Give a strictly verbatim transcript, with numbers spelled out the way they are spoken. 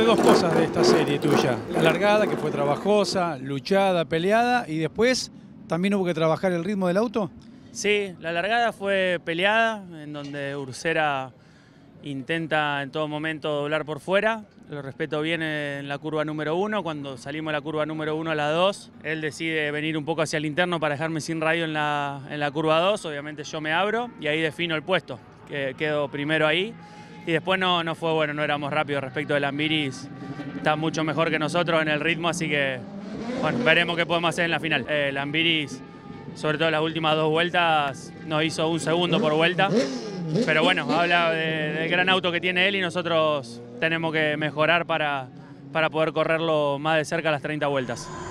de dos cosas de esta serie tuya. La largada, que fue trabajosa, luchada, peleada, y después también hubo que trabajar el ritmo del auto. Sí, la largada fue peleada, en donde Ursera intenta en todo momento doblar por fuera. Lo respeto bien en la curva número uno. Cuando salimos de la curva número uno a la dos, él decide venir un poco hacia el interno para dejarme sin radio en la, en la curva dos. Obviamente yo me abro y ahí defino el puesto, que quedo primero ahí. Y después no, no fue bueno, no éramos rápidos respecto de Lambiris. Está mucho mejor que nosotros en el ritmo, así que bueno, veremos qué podemos hacer en la final. Eh, Lambiris, sobre todo las últimas dos vueltas, nos hizo un segundo por vuelta. Pero bueno, habla de, del gran auto que tiene él y nosotros tenemos que mejorar para, para poder correrlo más de cerca a las treinta vueltas.